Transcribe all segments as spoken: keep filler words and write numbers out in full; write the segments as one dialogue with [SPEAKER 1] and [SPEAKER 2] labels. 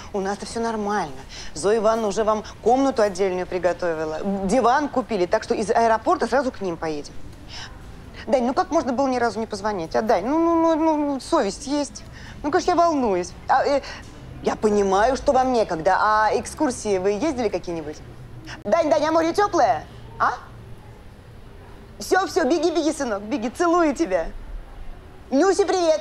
[SPEAKER 1] У нас-то все нормально. Зоя Ивановна уже вам комнату отдельную приготовила. Диван купили, так что из аэропорта сразу к ним поедем. Дань, ну как можно было ни разу не позвонить? А, Дань, ну, ну, ну, ну совесть есть. Ну, конечно, я волнуюсь. А, э, я понимаю, что вам некогда. А экскурсии вы ездили какие-нибудь? Дань, Дань, а море теплое? А? Все, все, беги, беги, сынок, беги, целую тебя. Нюси, привет!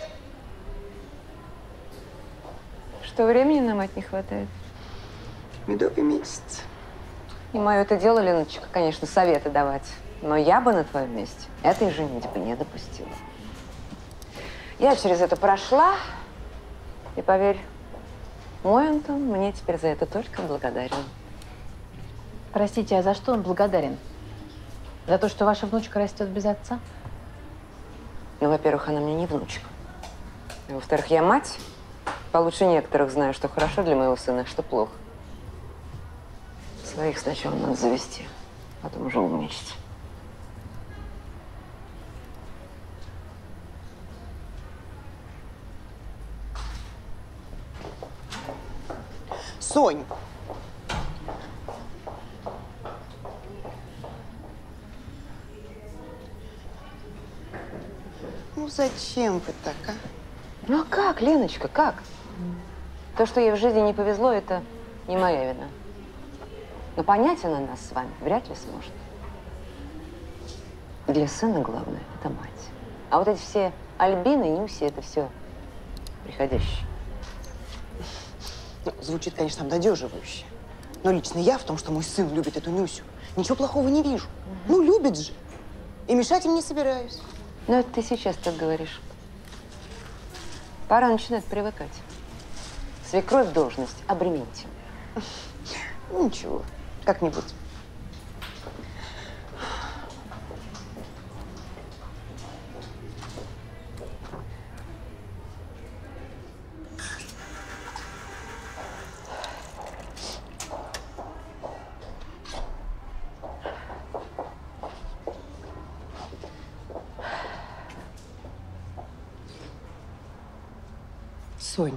[SPEAKER 2] Что, времени на мать не хватает?
[SPEAKER 1] Медовый месяц.
[SPEAKER 2] Не мое это дело, Леночка, конечно, советы давать. Но я бы на твоем месте этой женитьбы не допустила. Я через это прошла, и поверь, мой Антон мне теперь за это только благодарен.
[SPEAKER 3] Простите, а за что он благодарен? За то, что ваша внучка растет без отца?
[SPEAKER 2] Ну, во-первых, она мне не внучка. А во-вторых, я мать. Получше некоторых знаю, что хорошо для моего сына, что плохо. Своих сначала надо завести, потом уже умничать.
[SPEAKER 1] Сонь! Ну зачем вы так, а?
[SPEAKER 2] Ну а как, Леночка, как? То, что ей в жизни не повезло, это не моя вина. Но понять она нас с вами вряд ли сможет. Для сына главное – это мать. А вот эти все Альбины, Нюси – это все приходящие.
[SPEAKER 1] Ну, звучит, конечно, обнадеживающе. Но лично я в том, что мой сын любит эту Нюсю, ничего плохого не вижу. Угу. Ну, любит же. И мешать им не собираюсь.
[SPEAKER 2] Ну, это ты сейчас так говоришь. Пора начинать привыкать. Свекровь должность обремените.
[SPEAKER 1] Ну, ничего, как-нибудь. Сонь,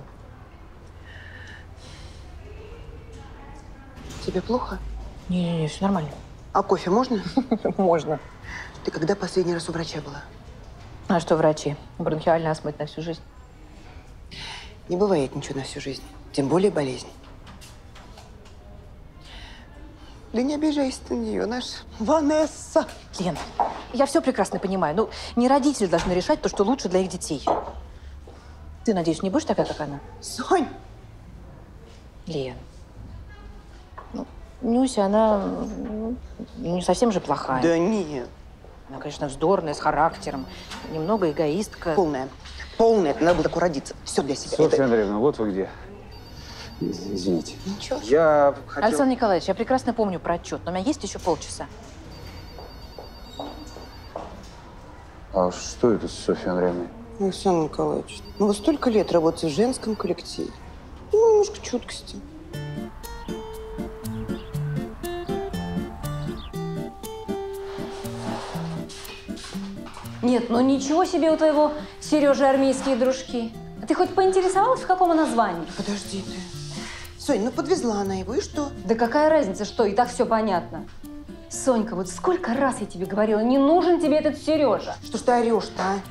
[SPEAKER 1] тебе плохо?
[SPEAKER 3] Не-не-не, все нормально.
[SPEAKER 1] А кофе можно?
[SPEAKER 3] Можно.
[SPEAKER 1] Ты когда последний раз у врача была?
[SPEAKER 3] А что врачи? Бронхиальная астма на всю жизнь.
[SPEAKER 1] Не бывает ничего на всю жизнь, тем более болезнь. Да не обижайся ты на нее, наша Ванесса.
[SPEAKER 3] Лен, я все прекрасно понимаю. Ну, не родители должны решать то, что лучше для их детей. Ты, надеюсь, не будешь такая, как она?
[SPEAKER 1] Сонь!
[SPEAKER 3] Лен. Ну, Нюся, она ну, не совсем же плохая.
[SPEAKER 1] Да нет.
[SPEAKER 3] Она, конечно, вздорная, с характером, немного эгоистка.
[SPEAKER 1] Полная. Полная. Это надо было такой родиться. Все для себя.
[SPEAKER 4] Софья
[SPEAKER 1] Это...
[SPEAKER 4] Андреевна, вот вы где. Извините.
[SPEAKER 1] Ничего.
[SPEAKER 4] Я хотел...
[SPEAKER 3] Александр Николаевич, я прекрасно помню про отчет, но у меня есть еще полчаса.
[SPEAKER 4] А что это с Софьей Андреевной?
[SPEAKER 1] Александр Николаевич, ну вы столько лет работаете в женском коллективе. Ну, немножко чуткости.
[SPEAKER 5] Нет, ну ничего себе у твоего Сережи армейские дружки. А ты хоть поинтересовалась, в каком она звании?
[SPEAKER 1] Подожди ты. Сонь, ну подвезла она его, и что?
[SPEAKER 5] Да какая разница, что? И так все понятно. Сонька, вот сколько раз я тебе говорила, не нужен тебе этот Сережа.
[SPEAKER 1] Что ж ты орешь-то, а?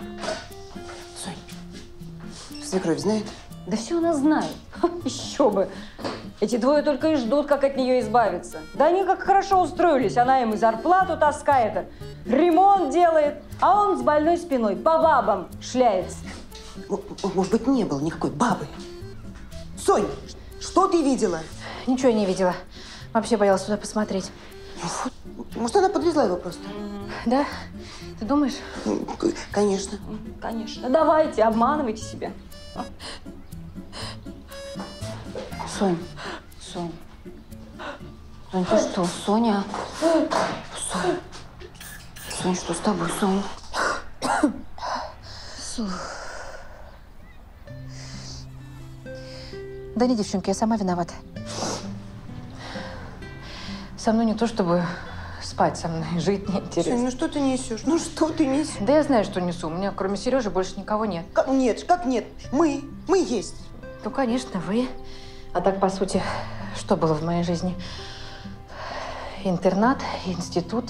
[SPEAKER 1] Сонь, свекровь знает?
[SPEAKER 5] Да все она знает. Еще бы. Эти двое только и ждут, как от нее избавиться. Да они как хорошо устроились. Она им и зарплату таскает, ремонт делает, а он с больной спиной по бабам шляется.
[SPEAKER 1] Может быть, не было никакой бабы. Сонь, что ты видела?
[SPEAKER 3] Ничего я не видела. Вообще боялась туда посмотреть.
[SPEAKER 1] Может, она подвезла его просто?
[SPEAKER 3] Да? Ты думаешь?
[SPEAKER 1] Конечно.
[SPEAKER 5] Конечно. Давайте, обманывайте себя.
[SPEAKER 1] Сонь.
[SPEAKER 5] Сонь. Сонь, ты что, Соня?
[SPEAKER 1] Сонь. Сонь, что с тобой, Сонь?
[SPEAKER 3] Да не, девчонки, я сама виновата. Со мной не то, чтобы спать со мной, жить неинтересно.
[SPEAKER 1] Сонь, ну что ты несешь? Ну что ты несешь?
[SPEAKER 3] Да я знаю, что несу. У меня кроме Сережи больше никого нет.
[SPEAKER 1] Как нет? Как нет? Мы. Мы есть.
[SPEAKER 3] Ну, конечно, вы. А так, по сути, что было в моей жизни? Интернат, институт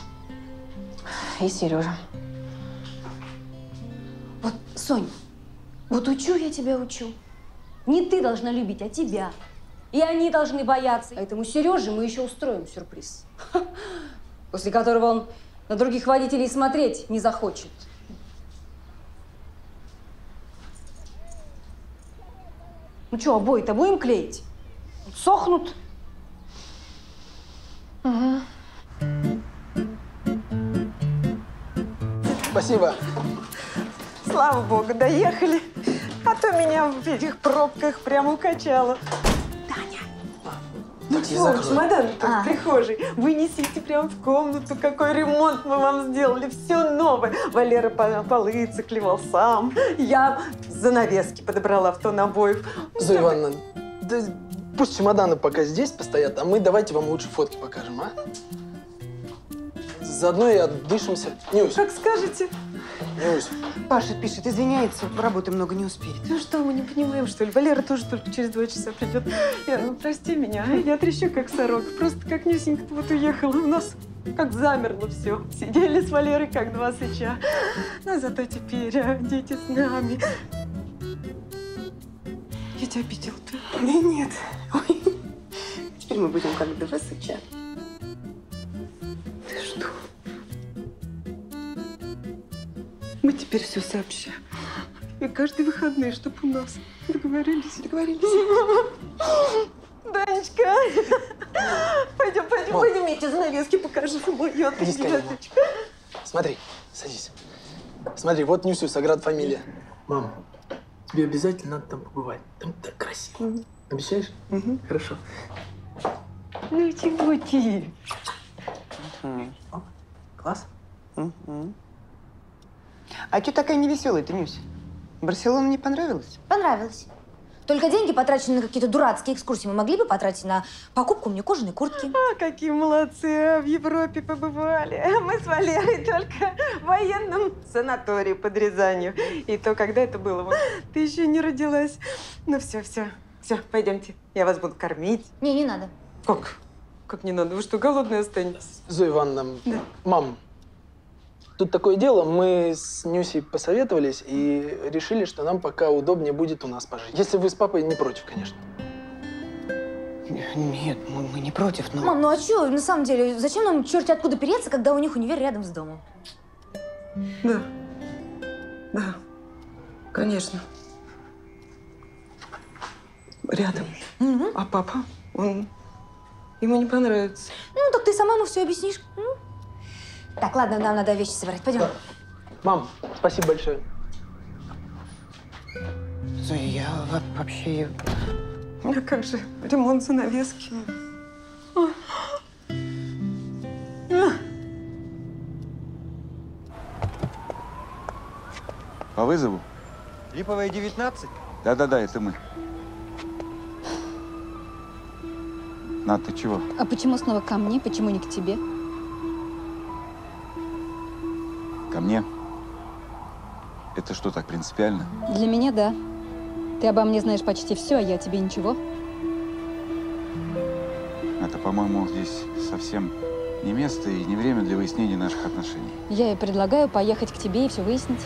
[SPEAKER 3] и Сережа.
[SPEAKER 5] Вот, Сонь, вот учу я тебя, учу. Не ты должна любить, а тебя. И они должны бояться. А этому Сереже мы еще устроим сюрприз. После которого он на других водителей смотреть не захочет. Ну что, обои-то будем клеить? Сохнут.
[SPEAKER 3] Угу.
[SPEAKER 6] Спасибо.
[SPEAKER 1] Слава богу, доехали. А то меня в этих пробках прямо укачало.
[SPEAKER 6] Так, я закрою.
[SPEAKER 1] Чемодан-то в прихожей. Вынесите прям в комнату. Какой ремонт мы вам сделали. Все новое. Валера по- полы циклевал сам. Я занавески подобрала в тон обоев.
[SPEAKER 6] Зоя Ивановна, да пусть чемоданы пока здесь постоят, а мы давайте вам лучше фотки покажем, а? Заодно и отдышимся. Нюсь,
[SPEAKER 1] Как скажете.
[SPEAKER 6] Нюсь.
[SPEAKER 1] Паша пишет, извиняется, работы много не успеет. Ну что, мы не понимаем, что ли? Валера тоже только через два часа придет. Я, ну, прости меня, а? Я трещу, как сорок. Просто как Нюсенька вот уехала. У нас как замерло все. Сидели с Валерой, как два сыча. Но зато теперь а, дети с нами. Я тебя обидела-то? Да нет. Ой. Теперь мы будем как два сыча. Ты что? Мы теперь все сообща. И каждые выходные, чтоб у нас. Договорились? Договорились. Данечка, пойдем, пойдем,
[SPEAKER 6] Мам.
[SPEAKER 1] пойдем, я тебе занавески покажу. Мою
[SPEAKER 6] Иди скорее, мам. Смотри, садись. Смотри, вот Нюсю Саград фамилия. Мам, тебе обязательно надо там побывать. Там так красиво.
[SPEAKER 1] Мгм.
[SPEAKER 6] Обещаешь?
[SPEAKER 1] Мгм.
[SPEAKER 6] Хорошо.
[SPEAKER 1] Ну чего ты?
[SPEAKER 6] О, класс.
[SPEAKER 1] Мгм. А что такая невеселая ты, Нюся? Барселона не понравилась?
[SPEAKER 7] Понравилось. Только деньги, потраченные на какие-то дурацкие экскурсии, мы могли бы потратить на покупку мне кожаной куртки.
[SPEAKER 1] А, какие молодцы, а, в Европе побывали. Мы с Валерой только в военном санатории под Рязанью. И то, когда это было, вот, ты еще не родилась. Ну все, все, все, пойдемте, я вас буду кормить.
[SPEAKER 7] Не, не надо.
[SPEAKER 1] Как? Как не надо? Вы что, голодные останетесь?
[SPEAKER 6] Зоя Ивановна,
[SPEAKER 1] Да.
[SPEAKER 6] мам, тут такое дело, мы с Нюсей посоветовались и решили, что нам пока удобнее будет у нас пожить. Если вы с папой не против, конечно.
[SPEAKER 1] Нет, мы, мы не против, но…
[SPEAKER 7] Мам, ну а что, на самом деле, зачем нам черти откуда переться, когда у них универ рядом с домом?
[SPEAKER 1] Да, да, конечно. Рядом.
[SPEAKER 7] Угу.
[SPEAKER 1] А папа, он… Ему не понравится.
[SPEAKER 7] Ну, так ты сама ему все объяснишь. М? Так, ладно, нам надо вещи собирать. Пойдем.
[SPEAKER 6] Мам, спасибо большое.
[SPEAKER 1] Зоя, я во- вообще… А как же ремонт занавески?
[SPEAKER 8] По вызову?
[SPEAKER 9] Липовая, девятнадцать?
[SPEAKER 8] Да-да-да, это мы. На, ты чего?
[SPEAKER 10] А почему снова ко мне? Почему не к тебе?
[SPEAKER 8] Ко мне? Это что, так принципиально?
[SPEAKER 10] Для меня – да. Ты обо мне знаешь почти все, а я о тебе ничего.
[SPEAKER 8] Это, по-моему, здесь совсем не место и не время для выяснения наших отношений.
[SPEAKER 10] Я и предлагаю поехать к тебе и все выяснить.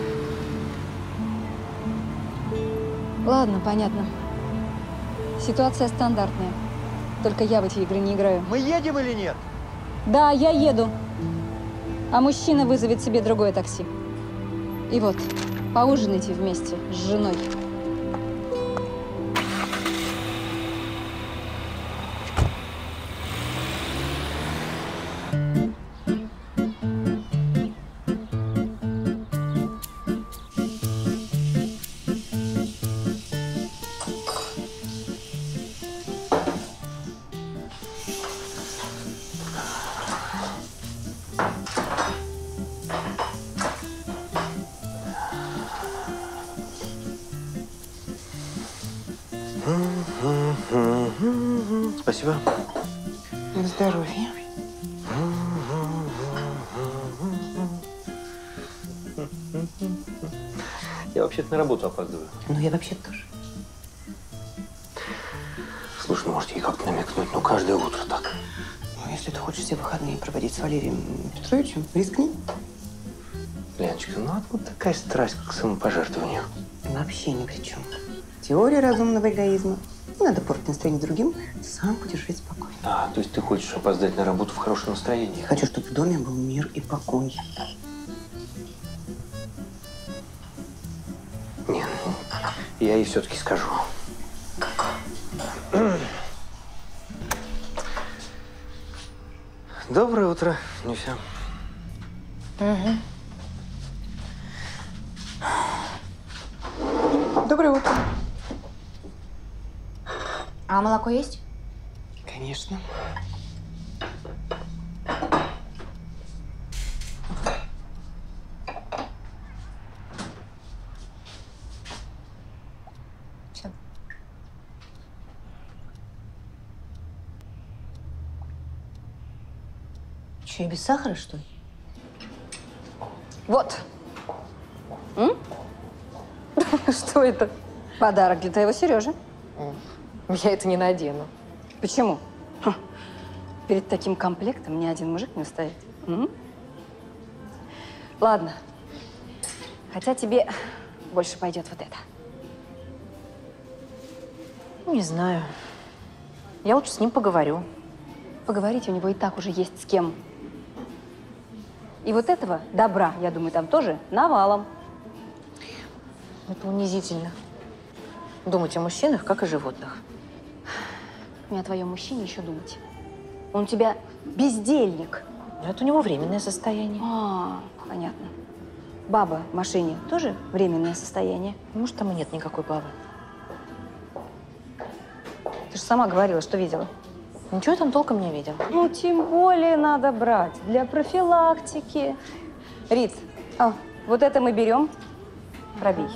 [SPEAKER 10] Ладно, понятно. Ситуация стандартная. Только я в эти игры не играю.
[SPEAKER 9] Мы едем или нет?
[SPEAKER 10] Да, я еду. А мужчина вызовет себе другое такси. И вот, поужинайте вместе с женой.
[SPEAKER 4] Спасибо.
[SPEAKER 1] На здоровье.
[SPEAKER 9] Я вообще-то на работу опаздываю.
[SPEAKER 1] Ну, я вообще тоже.
[SPEAKER 6] Слушай, ну, может, ей как-то намекнуть, ну, каждое утро так.
[SPEAKER 1] Ну, если ты хочешь все выходные проводить с Валерием Петровичем, рискни.
[SPEAKER 6] Леночка, ну откуда такая страсть к самопожертвованию?
[SPEAKER 1] Вообще ни при чем. Теория разумного эгоизма. Не надо портить настроение другим, сам будешь жить спокойно.
[SPEAKER 6] А, то есть ты хочешь опоздать на работу в хорошем настроении?
[SPEAKER 1] Я хочу, чтобы в доме был мир и покой.
[SPEAKER 6] Не, ну, я ей все-таки скажу. Доброе утро, Нюся.
[SPEAKER 1] Угу. Доброе утро.
[SPEAKER 7] А молоко есть?
[SPEAKER 1] Конечно.
[SPEAKER 7] Все. Че, и без сахара, что ли?
[SPEAKER 5] Вот. М? Что это? Подарок для твоего Сережи.
[SPEAKER 2] Я это не надену.
[SPEAKER 5] Почему? Хм. Перед таким комплектом ни один мужик не устоит. М? Ладно. Хотя тебе больше пойдет вот это.
[SPEAKER 3] Не знаю. Я лучше с ним поговорю.
[SPEAKER 5] Поговорить у него и так уже есть с кем. И вот этого добра, я думаю, там тоже навалом.
[SPEAKER 3] Это унизительно. Думать о мужчинах, как о животных.
[SPEAKER 5] Мне о твоем мужчине еще думать. Он у тебя бездельник.
[SPEAKER 3] Но это у него временное состояние.
[SPEAKER 5] А, понятно. Баба в машине тоже временное состояние?
[SPEAKER 3] Может, там и нет никакой бабы.
[SPEAKER 5] Ты же сама говорила, что видела.
[SPEAKER 3] Ничего там толком не видел.
[SPEAKER 5] Ну, тем более надо брать для профилактики. Рит, а, вот это мы берем, пробей.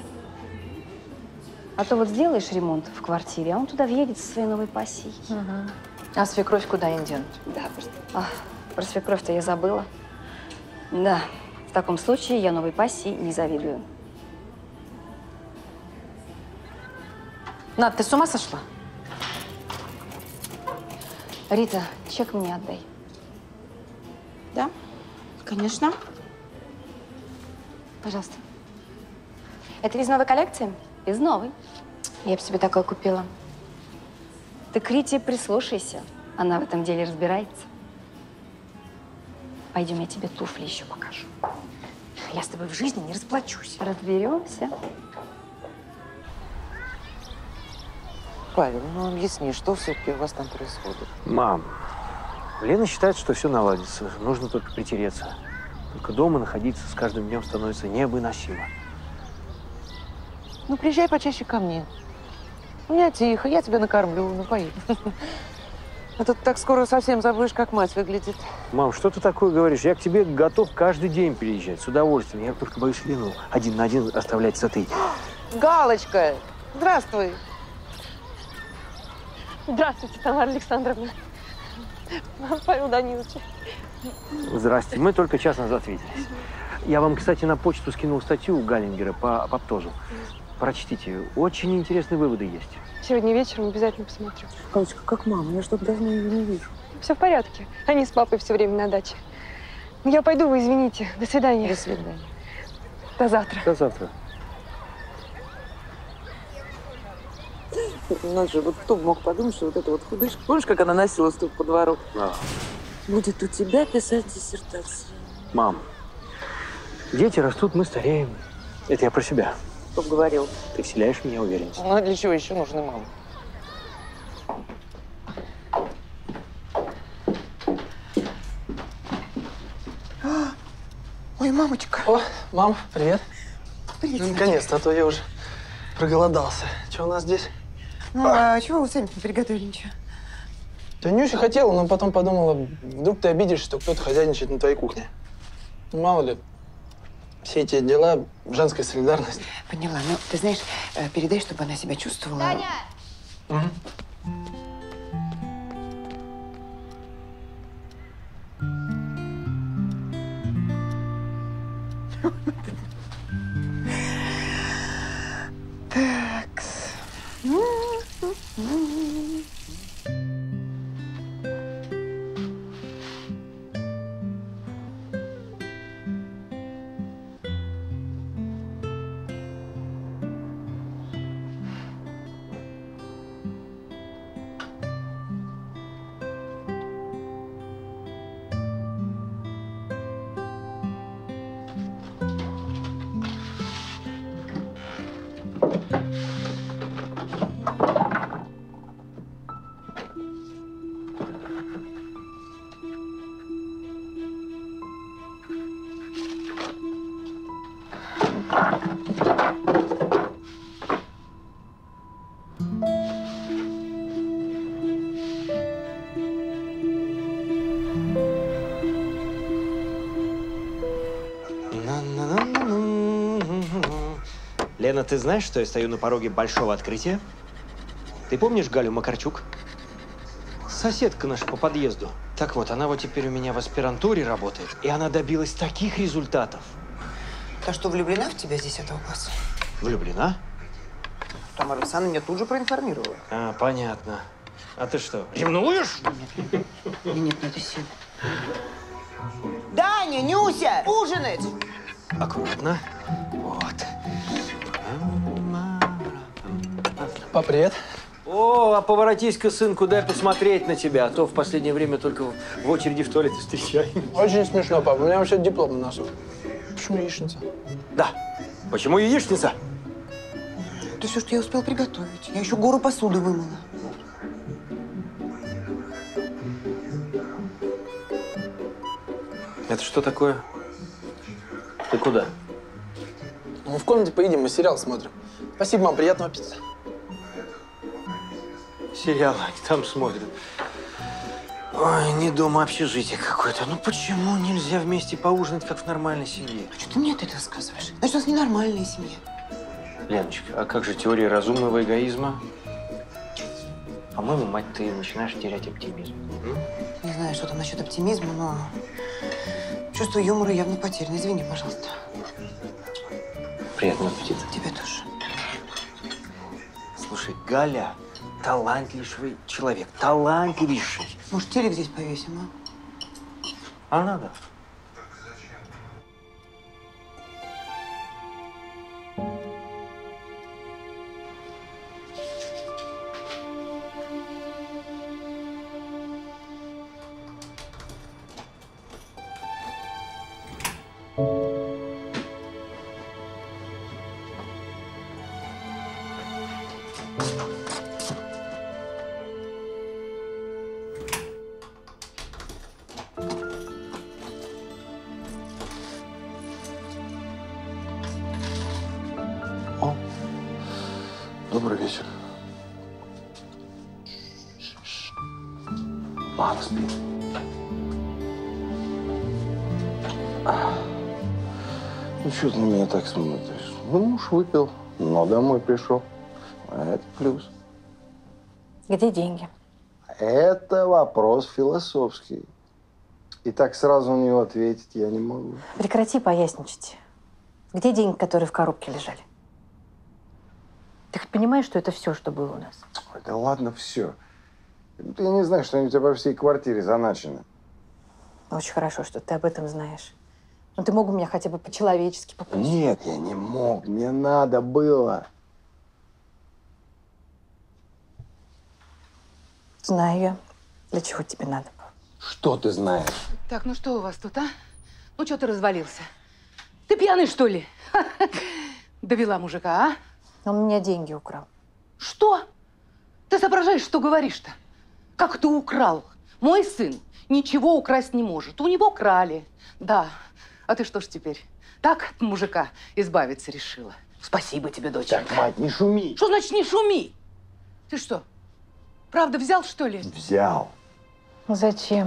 [SPEAKER 5] А то вот сделаешь ремонт в квартире, а он туда въедет со своей новой пассией.
[SPEAKER 3] Угу. А свекровь куда им денут?
[SPEAKER 5] Да, просто. А, про свекровь-то я забыла. Да, в таком случае я новой пассии не завидую.
[SPEAKER 3] Над, ты с ума сошла?
[SPEAKER 5] Рита, чек мне отдай.
[SPEAKER 1] Да, конечно.
[SPEAKER 5] Пожалуйста. Это из новой коллекции? Из новой. Я бы себе такое купила. Ты к Рите прислушайся. Она в этом деле разбирается. Пойдем, я тебе туфли еще покажу.
[SPEAKER 3] Я с тобой в жизни не расплачусь.
[SPEAKER 5] Разберемся.
[SPEAKER 2] Павел, ну объясни, что все-таки у вас там происходит?
[SPEAKER 6] Мам, Лена считает, что все наладится. Нужно только притереться. Только дома находиться с каждым днем становится невыносимо.
[SPEAKER 2] Ну, приезжай почаще ко мне. У меня тихо, я тебя накормлю, напою. А то ты так скоро совсем забудешь, как мать выглядит.
[SPEAKER 6] Мам, что ты такое говоришь? Я к тебе готов каждый день приезжать, с удовольствием. Я только боюсь Лену один на один оставлять с этой…
[SPEAKER 2] Галочка, здравствуй.
[SPEAKER 11] Здравствуйте, Тамара Александровна. Павел Данилович.
[SPEAKER 6] Здрасте. Мы только час назад виделись. Я вам, кстати, на почту скинул статью Галлингера по апоптозу. Прочтите. Очень интересные выводы есть.
[SPEAKER 11] Сегодня вечером обязательно посмотрю.
[SPEAKER 2] Галочка, как мама? Я что-то давно ее не вижу.
[SPEAKER 11] Все в порядке. Они с папой все время на даче. Ну, я пойду, вы извините. До свидания.
[SPEAKER 2] До свидания.
[SPEAKER 11] До завтра.
[SPEAKER 6] До завтра.
[SPEAKER 2] Надо же, вот кто бы мог подумать, что вот эта вот худышка, помнишь, как она носилась тут по двору?
[SPEAKER 6] А.
[SPEAKER 2] Будет у тебя писать диссертацию.
[SPEAKER 6] Мам, дети растут, мы стареем. Это я про себя.
[SPEAKER 2] Кто бы говорил?
[SPEAKER 6] Ты вселяешь в меня уверенность.
[SPEAKER 2] Ну, а для чего еще нужны мамы?
[SPEAKER 1] Ой, мамочка.
[SPEAKER 6] О, мам, привет.
[SPEAKER 1] Привет.
[SPEAKER 6] Ну, наконец-то, а то я уже проголодался. Что у нас здесь?
[SPEAKER 1] Ну, а чего вы сами не приготовили ничего?
[SPEAKER 6] Да Нюся хотела, но потом подумала, вдруг ты обидишься, что кто-то хозяйничает на твоей кухне. Ну, мало ли, все эти дела, женская солидарность.
[SPEAKER 1] Поняла. Ну, ты знаешь, э, передай, чтобы она себя чувствовала.
[SPEAKER 7] Таня!
[SPEAKER 6] Угу.
[SPEAKER 1] Так.
[SPEAKER 12] Лена, ты знаешь, что я стою на пороге большого открытия? Ты помнишь Галю Макарчук? Соседка наша по подъезду. Так вот, она вот теперь у меня в аспирантуре работает, и она добилась таких результатов.
[SPEAKER 1] Та что, влюблена в тебя с десятого класса?
[SPEAKER 12] Влюблена?
[SPEAKER 1] Тамара Александровна меня тут же проинформировала.
[SPEAKER 12] А, понятно. А ты что, ревнуешь?
[SPEAKER 1] Нет, нет, нет, это сильно. Даня, Нюся, ужинать!
[SPEAKER 12] Аккуратно. Вот.
[SPEAKER 6] Пап, привет.
[SPEAKER 12] О, а поворотись-ка, сынку, дай посмотреть на тебя, а то в последнее время только в очереди в туалете встречаем.
[SPEAKER 6] Очень смешно, пап. У меня вообще диплом на носу. Почему яичница?
[SPEAKER 12] Да. Почему яичница?
[SPEAKER 1] Это все, что я успел приготовить. Я еще гору посуды вымыла.
[SPEAKER 12] Это что такое? Ты куда?
[SPEAKER 6] Мы в комнате поедим, мы сериал смотрим. Спасибо, мам, приятного аппетита.
[SPEAKER 12] Сериал они там смотрят. Ой, не дома, а общежитие какое-то. Ну почему нельзя вместе поужинать, как в нормальной семье?
[SPEAKER 1] А что ты мне это рассказываешь? Значит, у нас ненормальная семья.
[SPEAKER 12] Леночка, а как же теория разумного эгоизма? По-моему, мать, ты начинаешь терять оптимизм. М?
[SPEAKER 1] Не знаю, что там насчет оптимизма, но чувство юмора явно потеряно. Извини, пожалуйста.
[SPEAKER 12] Приятного аппетита.
[SPEAKER 1] Тебе тоже.
[SPEAKER 12] Слушай, Галя талантливый человек. Талантливейший.
[SPEAKER 1] Может, телек здесь повесим, а?
[SPEAKER 12] А надо.
[SPEAKER 4] Добрый вечер. Мама спит. Ну, что ты на меня так смотришь? Ну, муж выпил, но домой пришел. А это плюс.
[SPEAKER 3] Где деньги?
[SPEAKER 4] Это вопрос философский. И так сразу на него ответить я не могу.
[SPEAKER 3] Прекрати поясничать. Где деньги, которые в коробке лежали? Ты хоть понимаешь, что это все, что было у нас?
[SPEAKER 4] Ой, да ладно, все. Я не знаю, что они у тебя по всей квартире заначены.
[SPEAKER 3] Очень хорошо, что ты об этом знаешь. Но ты мог бы меня хотя бы по-человечески попросить.
[SPEAKER 4] Нет, я не мог. Мне надо было.
[SPEAKER 3] Знаю я, для чего тебе надо было.
[SPEAKER 4] Что ты знаешь?
[SPEAKER 13] Так, ну что у вас тут, а? Ну, что ты развалился? Ты пьяный, что ли? Довела мужика, а?
[SPEAKER 3] Он у меня деньги украл.
[SPEAKER 13] Что? Ты соображаешь, что говоришь-то? Как ты украл? Мой сын ничего украсть не может. У него крали. Да. А ты что ж теперь? Так от мужика избавиться решила? Спасибо тебе, доченька.
[SPEAKER 4] Так, мать, не шуми.
[SPEAKER 13] Что значит не шуми? Ты что, правда взял, что ли?
[SPEAKER 4] Взял.
[SPEAKER 3] Зачем?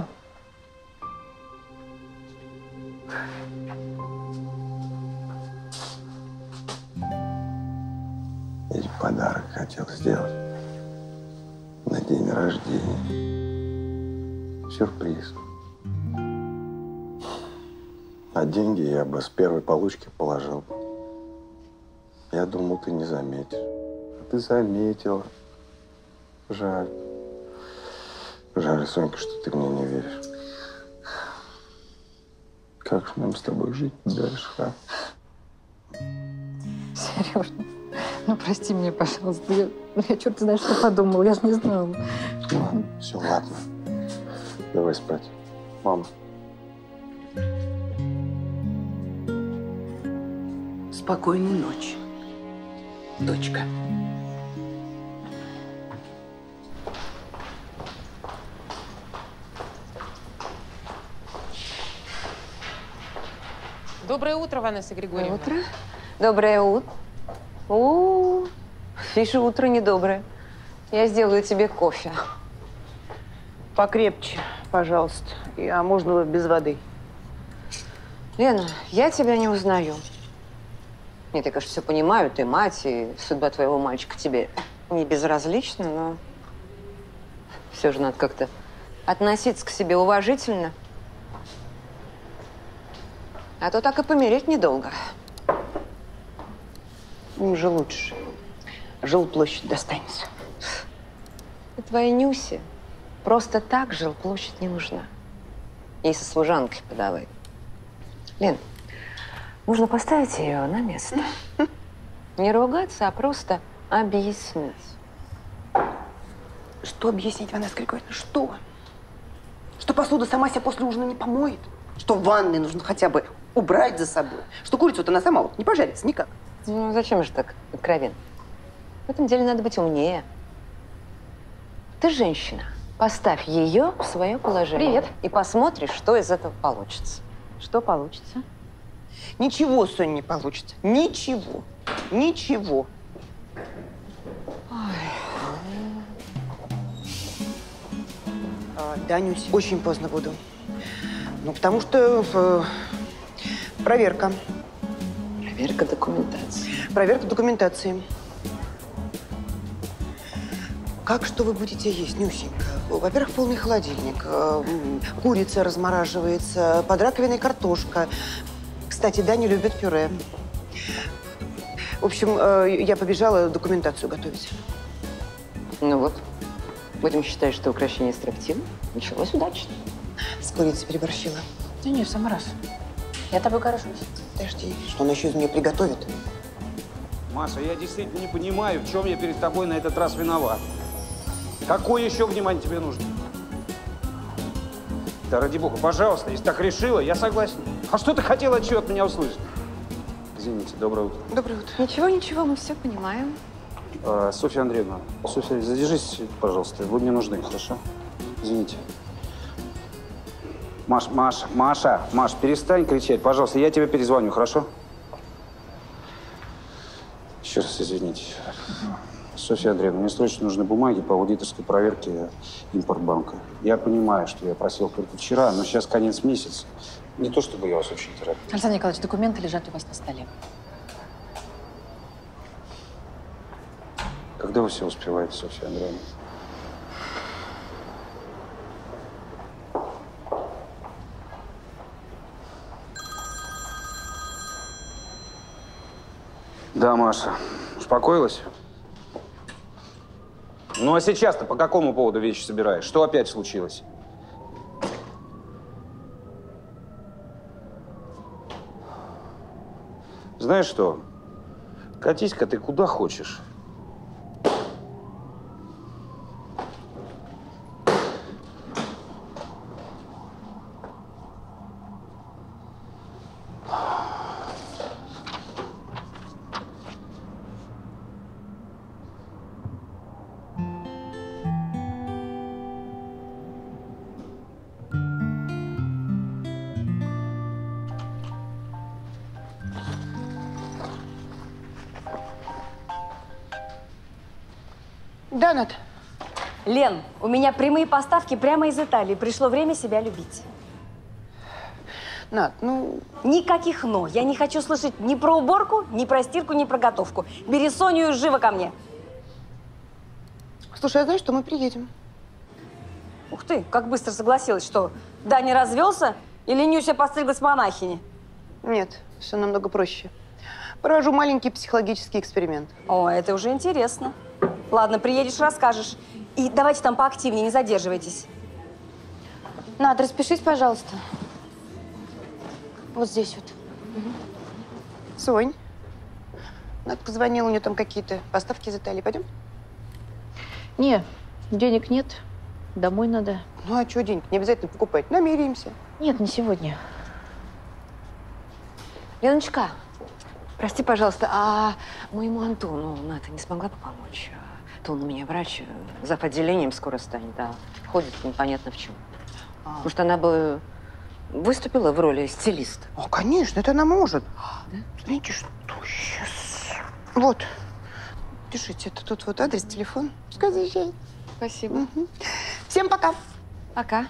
[SPEAKER 4] Я тебе подарок хотел сделать. На день рождения. Сюрприз. А деньги я бы с первой получки положил. Я думал, ты не заметишь. А ты заметила. Жаль. Жаль, Сонька, что ты мне не веришь. Как же нам с тобой жить дальше, а?
[SPEAKER 3] Сереж, ну прости меня, пожалуйста. Я, я черт знает, что подумала. Я же не знала.
[SPEAKER 4] Ладно, все, ладно. Давай спать. Мама.
[SPEAKER 13] Спокойной ночи, дочка.
[SPEAKER 14] Доброе утро, Ванесса Григорьевна.
[SPEAKER 2] Утро. Доброе утро. У, вижу, утро недоброе. Я сделаю тебе кофе.
[SPEAKER 1] Покрепче, пожалуйста. И, а можно без воды?
[SPEAKER 2] Лена, я тебя не узнаю. Нет, я, конечно, все понимаю, ты мать, и судьба твоего мальчика тебе не безразлична, но все же надо как-то относиться к себе уважительно. А то так и помереть недолго.
[SPEAKER 1] Им же лучше. Жилплощадь достанется.
[SPEAKER 2] И твоей Нюсе просто так жилплощадь не нужна. Ей со служанкой подавай. Лен, нужно поставить ее на место. Не ругаться, а просто объяснить.
[SPEAKER 1] Что объяснить, Ванесса Григорьевна? Что? Что посуда сама себя после ужина не помоет? Что в ванной нужно хотя бы убрать за собой? Что курицу-то она сама вот не пожарится никак?
[SPEAKER 2] Ну, зачем же так откровенно? В этом деле надо быть умнее. Ты женщина. Поставь ее в свое положение.
[SPEAKER 1] Привет.
[SPEAKER 2] И посмотришь, что из этого получится.
[SPEAKER 1] Что получится? Ничего, Соня, не получится. Ничего. Ничего. А, да, Нюсь, очень поздно буду. Ну, потому что э, проверка.
[SPEAKER 2] Проверка документации.
[SPEAKER 1] Проверка документации. Как что вы будете есть, Нюсенька? Во-первых, полный холодильник. э, м, Курица размораживается, под раковиной картошка. Кстати, Даня любит пюре. В общем, э, я побежала документацию готовить.
[SPEAKER 2] Ну вот. Будем считать, что укрощение строптивно началось удачно.
[SPEAKER 1] С курицей переборщила.
[SPEAKER 3] Да не, в самый раз. Я тобой горжусь.
[SPEAKER 1] Подожди, что она еще из меня приготовит?
[SPEAKER 15] Маша, я действительно не понимаю, в чем я перед тобой на этот раз виноват. Какое еще внимание тебе нужно? Да ради бога, пожалуйста, если так решила, я согласен. А что ты хотела еще от меня услышать? Извините, доброе утро.
[SPEAKER 1] Доброе утро.
[SPEAKER 2] Ничего, ничего, мы все понимаем.
[SPEAKER 15] А, Софья Андреевна, Софья, задержись, пожалуйста, вы мне нужны, хорошо? Извините. Маш, Маш, Маша, Маш, перестань кричать, пожалуйста, я тебе перезвоню, хорошо? Еще раз извините. Софья Андреевна, мне срочно нужны бумаги по аудиторской проверке Импортбанка. Я понимаю, что я просил только вчера, но сейчас конец месяца. Не то чтобы я вас очень торопил.
[SPEAKER 3] Александр Николаевич, документы лежат у вас на столе.
[SPEAKER 15] Когда вы все успеваете, Софья Андреевна? Да, Маша. Успокоилась? Ну, а сейчас-то по какому поводу вещи собираешь? Что опять случилось? Знаешь что? Катись-ка ты куда хочешь.
[SPEAKER 1] Да, Над.
[SPEAKER 5] Лен, у меня прямые поставки прямо из Италии. Пришло время себя любить.
[SPEAKER 1] Над, ну…
[SPEAKER 5] Никаких «но». Я не хочу слышать ни про уборку, ни про стирку, ни про готовку. Бери Соню и живо ко мне.
[SPEAKER 1] Слушай, а знаешь, что мы приедем?
[SPEAKER 5] Ух ты, как быстро согласилась, что Даня развелся или Нюся постриглась монахини?
[SPEAKER 1] Нет, все намного проще. Провожу маленький психологический эксперимент.
[SPEAKER 5] О, это уже интересно. Ладно, приедешь, расскажешь. И давайте там поактивнее, не задерживайтесь.
[SPEAKER 7] Над, распишись, пожалуйста. Вот здесь вот.
[SPEAKER 1] Угу. Сонь, Над позвонила, у нее там какие-то поставки из Италии. Пойдем?
[SPEAKER 3] Не, денег нет. Домой надо.
[SPEAKER 1] Ну, а что денег? Не обязательно покупать. Намеряемся.
[SPEAKER 3] Нет, не сегодня.
[SPEAKER 2] Леночка, прости, пожалуйста, а моему Антону Ната не смогла бы помочь? То он у меня врач, зав. Отделением скоро станет, да. Ходит непонятно в чем. А. Может, она бы выступила в роли стилиста?
[SPEAKER 1] О, конечно, это она может. Да? Знаете, что сейчас? Вот. Пишите, это тут вот адрес, телефон. Пускай заезжает.
[SPEAKER 2] Спасибо.
[SPEAKER 1] Угу. Всем пока.
[SPEAKER 2] Пока.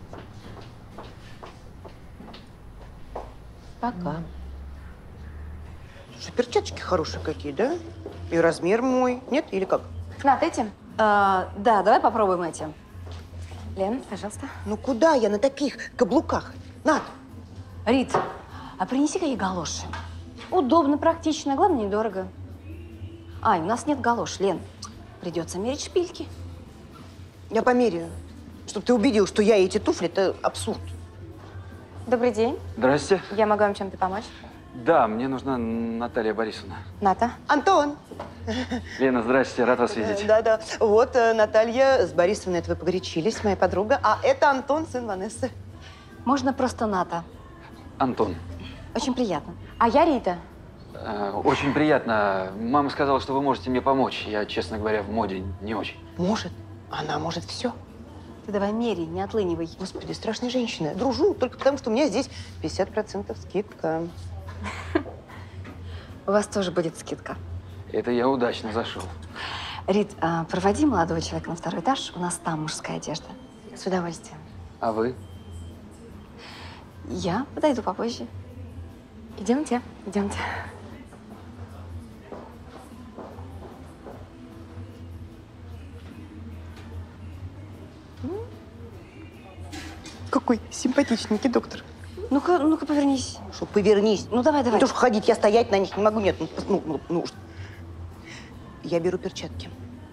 [SPEAKER 3] Пока.
[SPEAKER 1] Слушай, перчаточки хорошие какие, да? И размер мой. Нет? Или как?
[SPEAKER 7] Над этим?
[SPEAKER 10] А, да, давай попробуем эти.
[SPEAKER 7] Лен, пожалуйста.
[SPEAKER 1] Ну куда я на таких каблуках? Над!
[SPEAKER 10] Рит, а принеси-ка ей галоши.
[SPEAKER 7] Удобно, практично, главное, недорого.
[SPEAKER 10] Ай, у нас нет галош, Лен. Придется мерить шпильки.
[SPEAKER 1] Я померяю. Чтобы ты убедил, что я и эти туфли – это абсурд.
[SPEAKER 7] Добрый день.
[SPEAKER 8] Здрасте.
[SPEAKER 7] Я могу вам чем-то помочь?
[SPEAKER 8] Да, мне нужна Наталья Борисовна.
[SPEAKER 7] Ната.
[SPEAKER 1] Антон!
[SPEAKER 8] Лена, здрасте, рад вас видеть.
[SPEAKER 1] Да-да. Вот э, Наталья с Борисовной, это вы погорячились, моя подруга. А это Антон, сын Ванессы.
[SPEAKER 10] Можно просто Ната.
[SPEAKER 8] Антон.
[SPEAKER 10] Очень приятно.
[SPEAKER 7] А я Рита.
[SPEAKER 8] Э, очень приятно. Мама сказала, что вы можете мне помочь. Я, честно говоря, в моде не очень.
[SPEAKER 1] Может. Она может все.
[SPEAKER 10] Ты давай меряй, не отлынивай.
[SPEAKER 1] Господи, страшная женщина. Дружу только потому, что у меня здесь пятьдесят процентов скидка.
[SPEAKER 10] У вас тоже будет скидка.
[SPEAKER 8] Это я удачно зашел.
[SPEAKER 10] Рит, а, проводи молодого человека на второй этаж. У нас там мужская одежда.
[SPEAKER 7] С удовольствием.
[SPEAKER 8] А вы?
[SPEAKER 10] Я подойду попозже.
[SPEAKER 7] Идемте, идемте.
[SPEAKER 1] Какой симпатичненький доктор.
[SPEAKER 10] Ну-ка, ну-ка, повернись.
[SPEAKER 1] Что, повернись.
[SPEAKER 10] Ну, давай, давай.
[SPEAKER 1] Не то, что ходить, я стоять на них не могу. Нет, ну, ну, ну, ну. Я беру перчатки.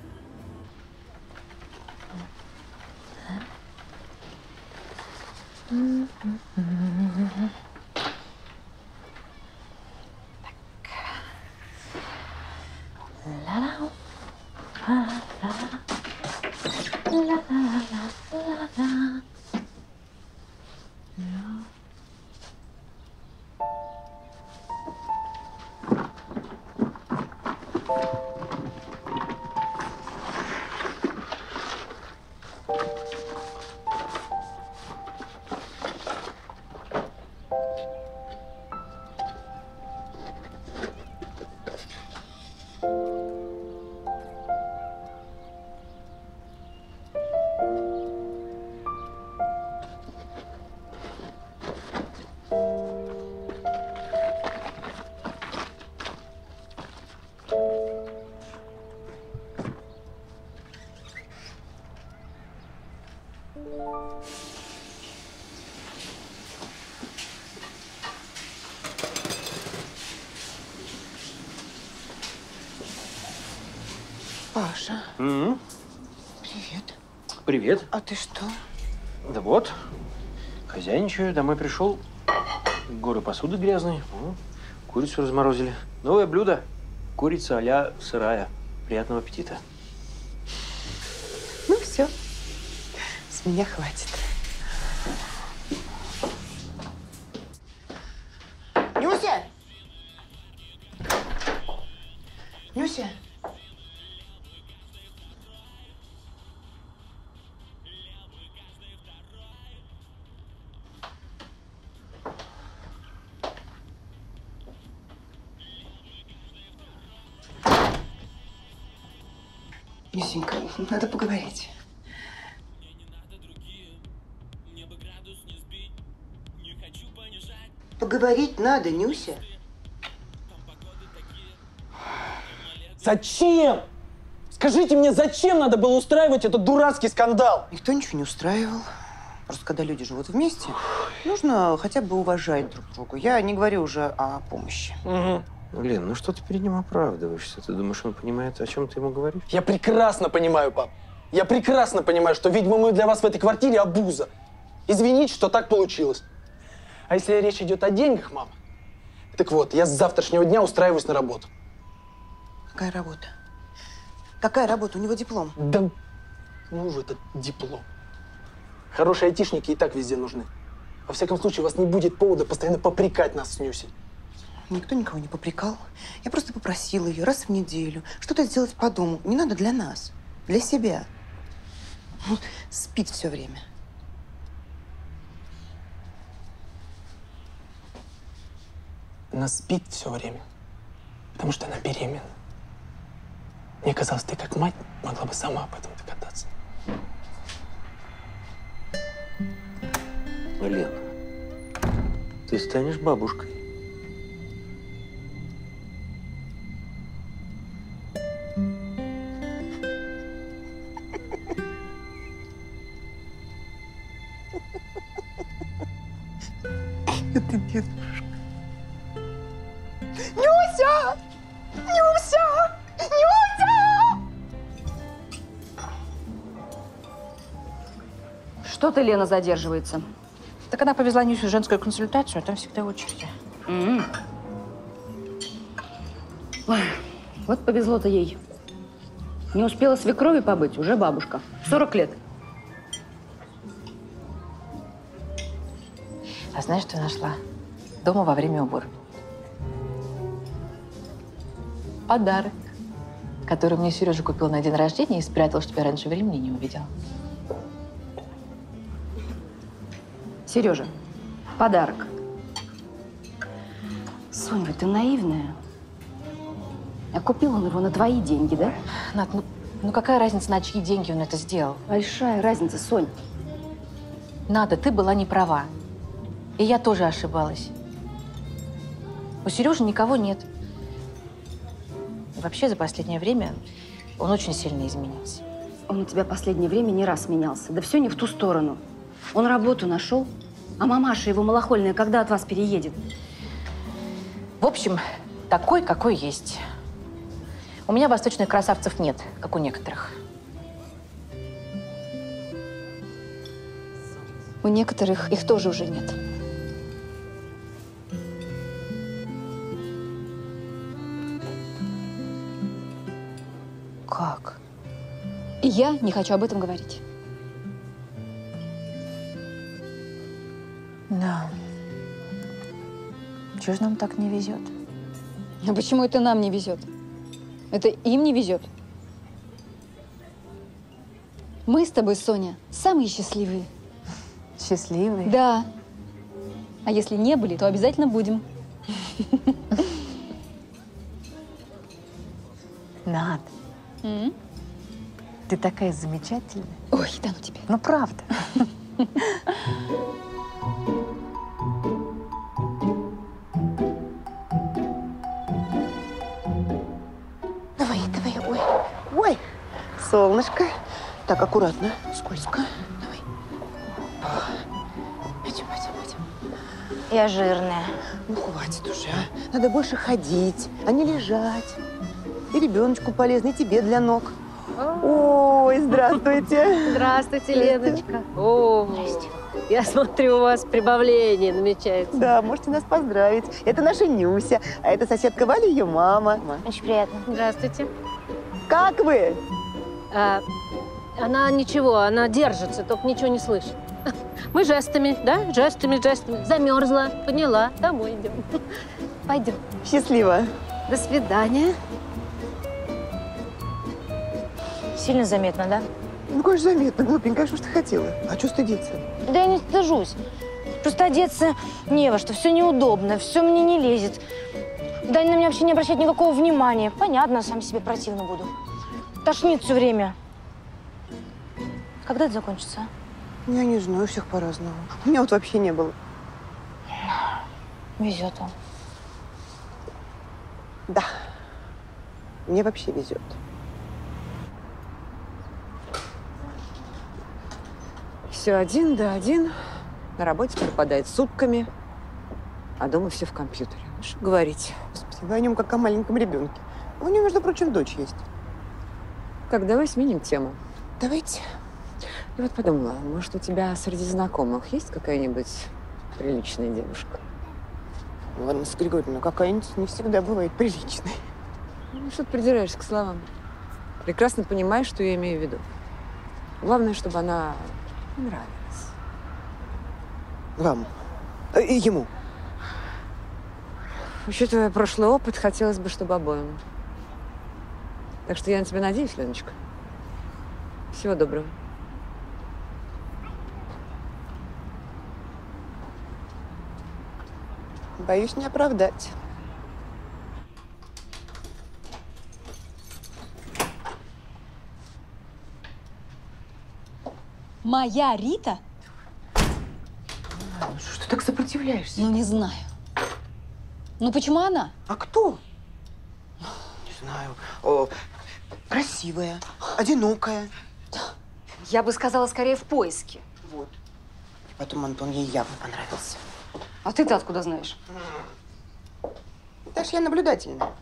[SPEAKER 1] Паша.
[SPEAKER 12] М-м.
[SPEAKER 1] Привет.
[SPEAKER 12] Привет.
[SPEAKER 1] А ты что?
[SPEAKER 12] Да вот, хозяйничаю, домой пришел. Горы посуды грязной. О, курицу разморозили. Новое блюдо. Курица а-ля сырая. Приятного аппетита.
[SPEAKER 1] Ну все, с меня хватит. Нюся! Нюся! Нюсенька, надо поговорить. Поговорить надо, Нюся.
[SPEAKER 6] Зачем? Скажите мне, зачем надо было устраивать этот дурацкий скандал?
[SPEAKER 1] Никто ничего не устраивал. Просто когда люди живут вместе, нужно хотя бы уважать друг друга. Я не говорю уже о помощи.
[SPEAKER 6] Угу.
[SPEAKER 12] Лен, ну что ты перед ним оправдываешься? Ты думаешь, он понимает, о чем ты ему говоришь?
[SPEAKER 6] Я прекрасно понимаю, пап. Я прекрасно понимаю, что, видимо, мы для вас в этой квартире обуза. Извините, что так получилось. А если речь идет о деньгах, мама? Так вот, я с завтрашнего дня устраиваюсь на работу.
[SPEAKER 1] Какая работа? Какая работа? У него диплом.
[SPEAKER 6] Да ну уже этот диплом. Хорошие айтишники и так везде нужны. Во всяком случае, у вас не будет повода постоянно попрекать нас с Нюсей.
[SPEAKER 1] Никто никого не попрекал. Я просто попросила ее раз в неделю что-то сделать по дому. Не надо для нас, для себя. Ну, спит все время.
[SPEAKER 6] Она спит все время, потому что она беременна. Мне казалось, ты как мать могла бы сама об этом догадаться.
[SPEAKER 12] Лен, ты станешь бабушкой.
[SPEAKER 1] Это дедушка. Нюся! Нюся! Нюся!
[SPEAKER 5] Что ты, Лена, задерживается?
[SPEAKER 3] Так она повезла Нюсю в женскую консультацию, а там всегда очереди.
[SPEAKER 5] М-м. Ой, вот повезло-то ей. Не успела свекрови побыть, уже бабушка. сорок лет.
[SPEAKER 3] А знаешь, что нашла? Дома во время уборки. Подарок, который мне Сережа купил на день рождения и спрятал, чтобы я раньше времени не увидела.
[SPEAKER 5] Сережа, подарок. Соня, ты наивная. А купил он его на твои деньги, да?
[SPEAKER 3] Над, ну, ну какая разница, на чьи деньги он это сделал?
[SPEAKER 5] Большая разница, Сонь.
[SPEAKER 3] Надо, ты была не права. И я тоже ошибалась. У Сережи никого нет. И вообще, за последнее время он очень сильно изменился.
[SPEAKER 5] Он у тебя последнее время не раз менялся. Да все не в ту сторону. Он работу нашел. А мамаша его малохольная когда от вас переедет?
[SPEAKER 3] В общем, такой, какой есть. У меня восточных красавцев нет, как у некоторых.
[SPEAKER 10] У некоторых их тоже уже нет.
[SPEAKER 3] Как?
[SPEAKER 10] И я не хочу об этом говорить.
[SPEAKER 3] Да. Чего же нам так не везет?
[SPEAKER 10] А почему это нам не везет? Это им не везет. Мы с тобой, Соня, самые счастливые.
[SPEAKER 3] Счастливые?
[SPEAKER 10] Да. А если не были, то обязательно будем.
[SPEAKER 3] Над,
[SPEAKER 10] М?
[SPEAKER 3] ты такая замечательная.
[SPEAKER 10] Ой, да ну тебе.
[SPEAKER 3] Ну, правда.
[SPEAKER 1] Давай, давай, ой. Ой, солнышко. Так, аккуратно, скользко. Давай. Пойдем, пойдем, пойдем.
[SPEAKER 7] Я жирная.
[SPEAKER 1] Ну, хватит уже, а. Надо больше ходить, а не лежать. И ребеночку полезно, и тебе для ног. Ой, здравствуйте.
[SPEAKER 16] Здравствуйте, Леночка. О, я смотрю, у вас прибавление намечается.
[SPEAKER 1] Да, можете нас поздравить. Это наша Нюся, а это соседка Валя, ее мама.
[SPEAKER 7] Очень приятно.
[SPEAKER 16] Здравствуйте.
[SPEAKER 1] Как вы?
[SPEAKER 16] А, она ничего, она держится, только ничего не слышит. Мы жестами, да? Жестами, жестами. Замерзла, поняла. Домой идем. Пойдем.
[SPEAKER 1] Счастливо.
[SPEAKER 16] До свидания.
[SPEAKER 7] Сильно заметно, да?
[SPEAKER 1] Ну, конечно, заметно, глупенькая, что ж ты хотела? А что стыдиться?
[SPEAKER 7] Да я не стыжусь. Просто одеться не во что, все неудобно, все мне не лезет. Даня на меня вообще не обращает никакого внимания. Понятно, сам себе противно буду. Тошнит все время. Когда это закончится?
[SPEAKER 1] Я не знаю, у всех по-разному. У меня вот вообще не было.
[SPEAKER 7] Везет он.
[SPEAKER 1] Да. Мне вообще везет.
[SPEAKER 2] Все один да один. На работе пропадает сутками, а дома все в компьютере. Ну, что говорить.
[SPEAKER 1] Господи, вы о нем как о маленьком ребенке. У него, между прочим, дочь есть.
[SPEAKER 2] Так, давай сменим тему.
[SPEAKER 1] Давайте.
[SPEAKER 2] Я вот подумала, может, у тебя среди знакомых есть какая-нибудь приличная девушка?
[SPEAKER 1] Ладно, Анна Григорьевна, какая-нибудь не всегда бывает приличной.
[SPEAKER 2] Ну, что ты придираешься к словам? Прекрасно понимаешь, что я имею в виду. Главное, чтобы она нравилась.
[SPEAKER 1] Вам? И ему?
[SPEAKER 2] Учитывая прошлый опыт, хотелось бы, чтобы обоим. Так что я на тебя надеюсь, Леночка. Всего доброго.
[SPEAKER 1] Боюсь не оправдать.
[SPEAKER 10] Моя Рита?
[SPEAKER 1] Что ты так сопротивляешься?
[SPEAKER 10] Ну, не знаю. Ну, почему она?
[SPEAKER 1] А кто? Не знаю. О, красивая, одинокая.
[SPEAKER 7] Я бы сказала, скорее в поиске.
[SPEAKER 1] Вот. И потом Антон ей явно понравился.
[SPEAKER 5] А ты-то откуда знаешь?
[SPEAKER 1] Даш, я наблюдательная.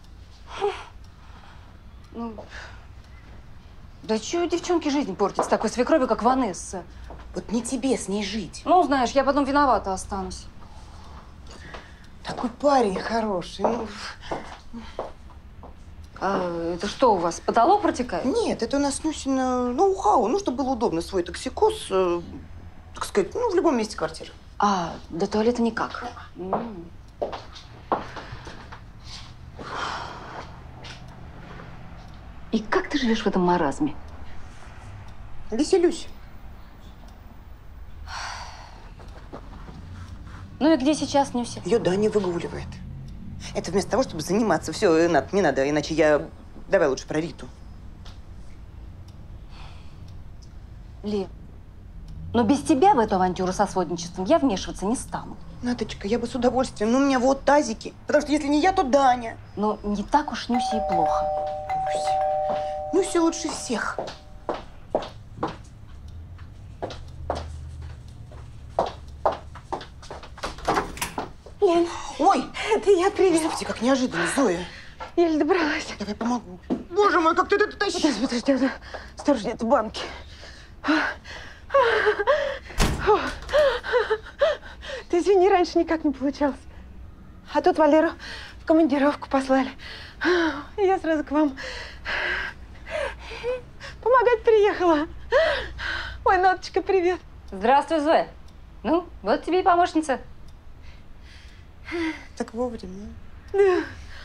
[SPEAKER 5] Ну, да чего девчонке жизнь портить с такой свекровью, как Ванесса?
[SPEAKER 1] Вот не тебе с ней жить.
[SPEAKER 5] Ну, знаешь, я потом виновата останусь.
[SPEAKER 1] Такой парень хороший. Ну...
[SPEAKER 5] А это что у вас, потолок протекает?
[SPEAKER 1] Нет, это у нас Нюсина ноу-хау. Ну, чтобы было удобно свой токсикоз, э, так сказать, ну, в любом месте квартиры.
[SPEAKER 5] А, до туалета никак. М. И как ты живешь в этом маразме?
[SPEAKER 1] Веселюсь.
[SPEAKER 5] Ну и где сейчас Нюся?
[SPEAKER 1] Ее Даня выгуливает. Это вместо того, чтобы заниматься. Все, Над, не надо, иначе я... Давай лучше про Риту.
[SPEAKER 5] Ли, но без тебя в эту авантюру со сводничеством я вмешиваться не стану.
[SPEAKER 1] Наточка, я бы с удовольствием, но у меня вот тазики. Потому что если не я, то Даня.
[SPEAKER 5] Но не так уж Нюсе и плохо.
[SPEAKER 1] Нюся, Нюся лучше всех.
[SPEAKER 7] Лен.
[SPEAKER 1] Ой,
[SPEAKER 7] это я, привет.
[SPEAKER 1] Господи, как неожиданно, Зоя.
[SPEAKER 7] Еле добралась.
[SPEAKER 1] Давай помогу. Боже мой, как ты это тащишь?
[SPEAKER 7] Подожди, подожди, это, осторожнее, это банки. Ты извини, раньше никак не получалось. А тут Валеру в командировку послали. И я сразу к вам помогать приехала. Ой, Наточка, привет.
[SPEAKER 5] Здравствуй, Зоя. Ну, вот тебе и помощница.
[SPEAKER 1] Так вовремя.
[SPEAKER 7] Да.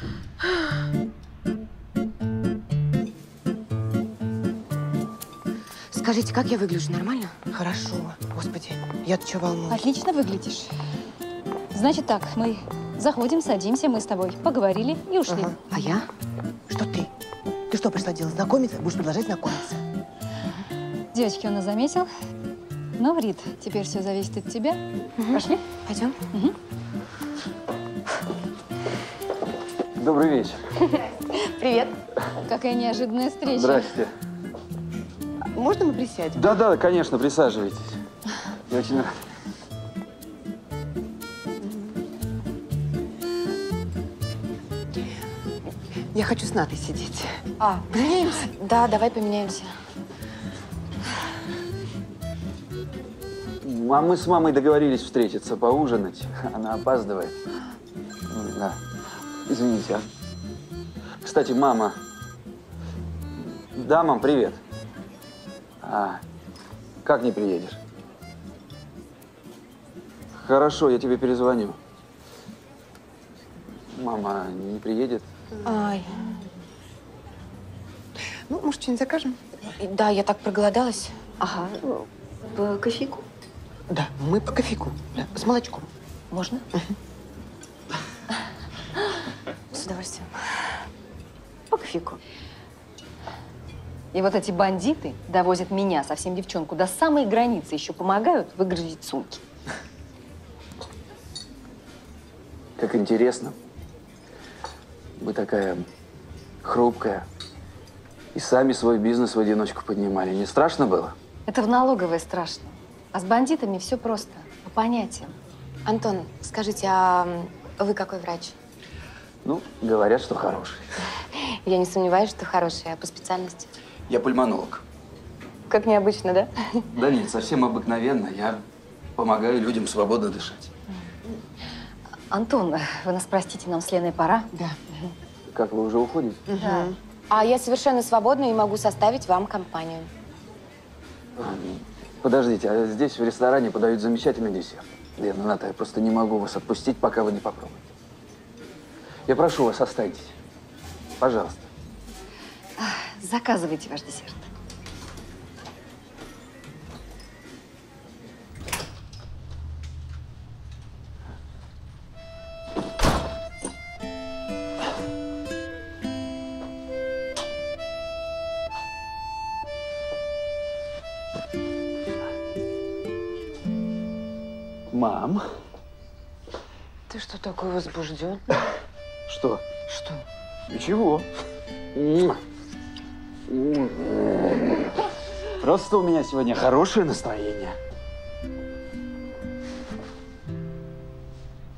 [SPEAKER 1] Скажите, как я выгляжу? Нормально? Хорошо. Господи, я-то что волнуюсь?
[SPEAKER 10] Отлично выглядишь. Значит так, мы заходим, садимся, мы с тобой поговорили и ушли.
[SPEAKER 1] Ага. А я? Что ты? Ты что пришла делать? Знакомиться? Будешь продолжать знакомиться?
[SPEAKER 10] Девочки, он нас заметил. Но, Рит, теперь все зависит от тебя.
[SPEAKER 1] Угу. Пошли? Пойдем.
[SPEAKER 10] Угу.
[SPEAKER 8] Добрый вечер.
[SPEAKER 7] Привет.
[SPEAKER 10] Какая неожиданная встреча.
[SPEAKER 8] Здрасте.
[SPEAKER 1] Можно мы присядем?
[SPEAKER 8] Да-да, конечно, присаживайтесь. Я очень рад.
[SPEAKER 1] Я хочу с Натой сидеть.
[SPEAKER 7] А,
[SPEAKER 1] поменяемся?
[SPEAKER 7] Да, давай поменяемся.
[SPEAKER 8] А мы с мамой договорились встретиться, поужинать. Она опаздывает. Да. Извините, а. Кстати, мама. Да, мам, привет. А, как не приедешь? Хорошо, я тебе перезвоню. Мама не приедет?
[SPEAKER 7] Ай.
[SPEAKER 1] Ну, может, что-нибудь закажем?
[SPEAKER 7] Да, я так проголодалась.
[SPEAKER 5] Ага. По кофейку?
[SPEAKER 1] Да, мы по кофейку. Да, с молочком.
[SPEAKER 7] Можно? С удовольствием.
[SPEAKER 5] По кофейку. И вот эти бандиты довозят меня, совсем девчонку, до самой границы, еще помогают выгрузить сумки.
[SPEAKER 8] Как интересно. Вы такая хрупкая. И сами свой бизнес в одиночку поднимали. Не страшно было?
[SPEAKER 5] Это в налоговой страшно. А с бандитами все просто, по понятиям.
[SPEAKER 7] Антон, скажите, а вы какой врач?
[SPEAKER 8] Ну, говорят, что хороший.
[SPEAKER 7] Я не сомневаюсь, что хороший, а по специальности?
[SPEAKER 8] Я пульмонолог.
[SPEAKER 7] Как необычно, да?
[SPEAKER 8] Да нет, совсем обыкновенно. Я помогаю людям свободно дышать.
[SPEAKER 5] Антон, вы нас простите, нам с Леной пора.
[SPEAKER 1] Да.
[SPEAKER 8] Как, вы уже уходите?
[SPEAKER 7] Да. А я совершенно свободна и могу составить вам компанию.
[SPEAKER 8] Подождите, а здесь в ресторане подают замечательный десерт. Лена, Ната, я просто не могу вас отпустить, пока вы не попробуете. Я прошу вас, останьтесь. Пожалуйста.
[SPEAKER 5] Заказывайте ваш десерт.
[SPEAKER 8] Мам.
[SPEAKER 1] Ты что такой возбужден?
[SPEAKER 8] Что?
[SPEAKER 1] Что?
[SPEAKER 8] Ничего. Просто у меня сегодня хорошее настроение.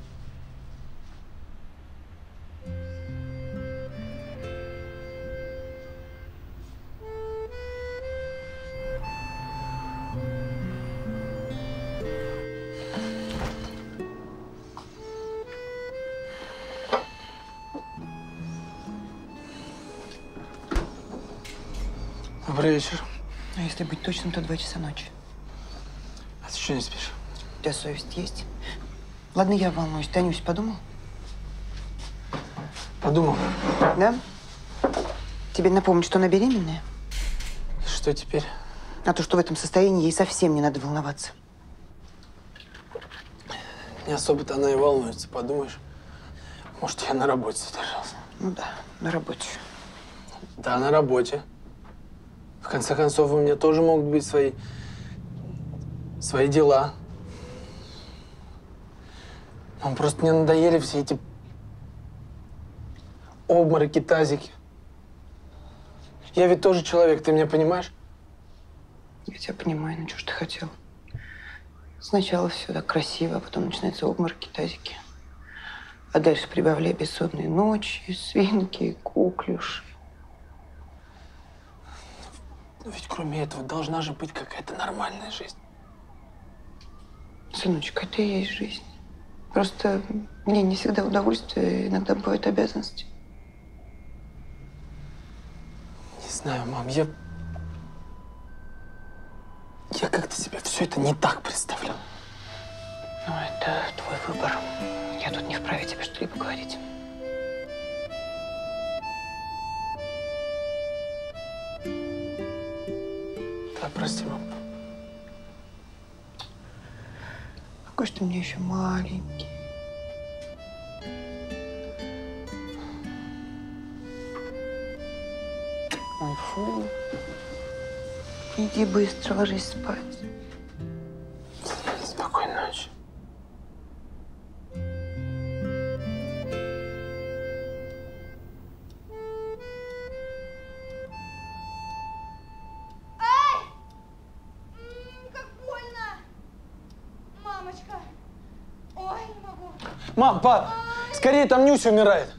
[SPEAKER 6] Добрый вечер.
[SPEAKER 1] А если быть точным, то два часа ночи.
[SPEAKER 6] А ты что не спишь?
[SPEAKER 1] У тебя совесть есть? Ладно, я волнуюсь. Ты, Анюсь, подумал?
[SPEAKER 6] Подумал.
[SPEAKER 1] Да? Тебе напомнить, что она беременная?
[SPEAKER 6] Что теперь?
[SPEAKER 1] А то, что в этом состоянии ей совсем не надо волноваться.
[SPEAKER 6] Не особо-то она и волнуется, подумаешь. Может, я на работе задержался.
[SPEAKER 1] Ну да, на работе.
[SPEAKER 6] Да, на работе. В конце концов, у меня тоже могут быть свои, свои дела. Нам просто мне надоели все эти обмороки, тазики. Я ведь тоже человек, ты меня понимаешь?
[SPEAKER 1] Я тебя понимаю, ну что ж ты хотел? Сначала все так красиво, а потом начинаются обмороки, тазики. А дальше прибавляй бессонные ночи, свинки, куклюши.
[SPEAKER 6] Но ведь кроме этого должна же быть какая-то нормальная жизнь.
[SPEAKER 1] Сыночка, это и есть жизнь. Просто мне не всегда удовольствие, иногда бывают обязанности.
[SPEAKER 6] Не знаю, мам, я… Я как-то себе все это не так представлял.
[SPEAKER 1] Ну, это твой выбор. Я тут не вправе тебе что-либо говорить.
[SPEAKER 6] Да, прости, мам.
[SPEAKER 1] Какой же ты мне еще маленький. Ой, фу. Иди быстро, ложись спать.
[SPEAKER 6] Спокойной ночи. Мам, пап, скорее, там Нюся умирает.